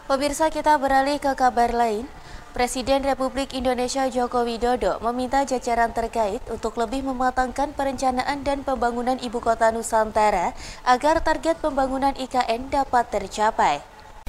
Pemirsa, kita beralih ke kabar lain. Presiden Republik Indonesia Joko Widodo meminta jajaran terkait untuk lebih mematangkan perencanaan dan pembangunan Ibu Kota Nusantara agar target pembangunan IKN dapat tercapai.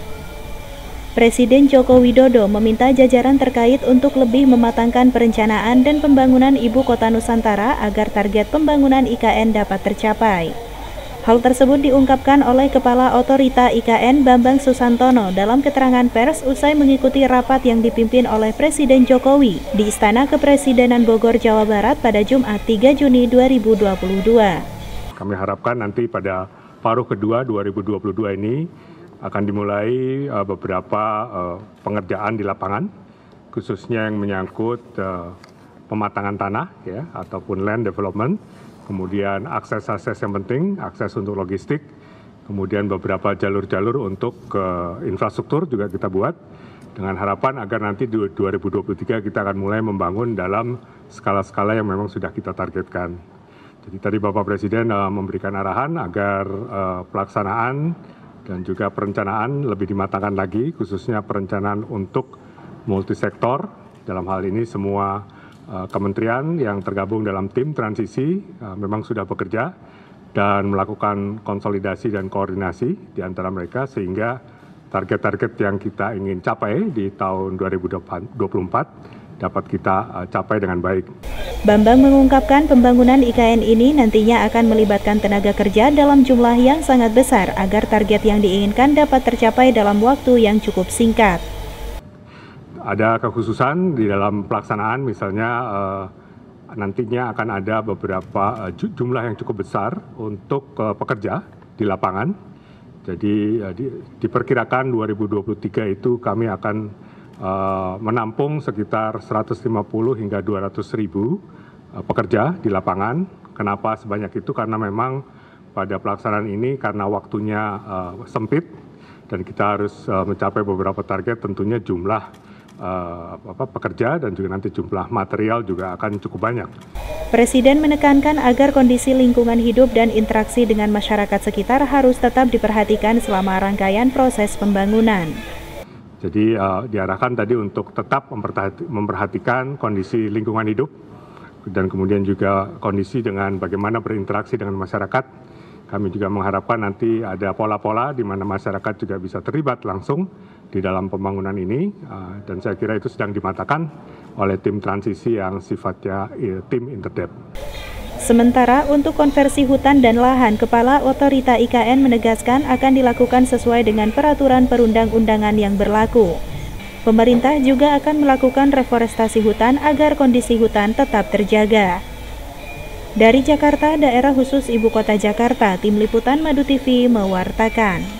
Presiden Joko Widodo meminta jajaran terkait untuk lebih mematangkan perencanaan dan pembangunan Ibu Kota Nusantara agar target pembangunan IKN dapat tercapai. Hal tersebut diungkapkan oleh Kepala Otorita IKN Bambang Susantono dalam keterangan pers usai mengikuti rapat yang dipimpin oleh Presiden Jokowi di Istana Kepresidenan Bogor, Jawa Barat pada Jumat 3 Juni 2022. Kami harapkan nanti pada paruh kedua 2022 ini akan dimulai beberapa pengerjaan di lapangan, khususnya yang menyangkut pematangan tanah ya, ataupun land development. Kemudian akses-akses yang penting, akses untuk logistik, kemudian beberapa jalur-jalur untuk infrastruktur juga kita buat, dengan harapan agar nanti di 2023 kita akan mulai membangun dalam skala-skala yang memang sudah kita targetkan. Jadi tadi Bapak Presiden memberikan arahan agar pelaksanaan dan juga perencanaan lebih dimatangkan lagi, khususnya perencanaan untuk multisektor, dalam hal ini semua kementerian yang tergabung dalam tim transisi memang sudah bekerja dan melakukan konsolidasi dan koordinasi di antara mereka sehingga target-target yang kita ingin capai di tahun 2024 dapat kita capai dengan baik. Bambang mengungkapkan pembangunan IKN ini nantinya akan melibatkan tenaga kerja dalam jumlah yang sangat besar agar target yang diinginkan dapat tercapai dalam waktu yang cukup singkat. Ada kekhususan di dalam pelaksanaan, misalnya nantinya akan ada beberapa jumlah yang cukup besar untuk pekerja di lapangan. Jadi diperkirakan 2023 itu kami akan menampung sekitar 150 hingga 200 ribu pekerja di lapangan. Kenapa sebanyak itu? Karena memang pada pelaksanaan ini karena waktunya sempit dan kita harus mencapai beberapa target, tentunya jumlah pekerja dan juga nanti jumlah material juga akan cukup banyak. Presiden menekankan agar kondisi lingkungan hidup dan interaksi dengan masyarakat sekitar harus tetap diperhatikan selama rangkaian proses pembangunan. Jadi diarahkan tadi untuk tetap memperhatikan kondisi lingkungan hidup dan kemudian juga kondisi dengan bagaimana berinteraksi dengan masyarakat. Kami juga mengharapkan nanti ada pola-pola di mana masyarakat juga bisa terlibat langsung di dalam pembangunan ini, dan saya kira itu sedang dimatangkan oleh tim transisi yang sifatnya tim interdep. Sementara untuk konversi hutan dan lahan, Kepala Otorita IKN menegaskan akan dilakukan sesuai dengan peraturan perundang-undangan yang berlaku. Pemerintah juga akan melakukan reforestasi hutan agar kondisi hutan tetap terjaga. Dari Jakarta, Daerah Khusus Ibu Kota Jakarta, Tim Liputan Madu TV mewartakan.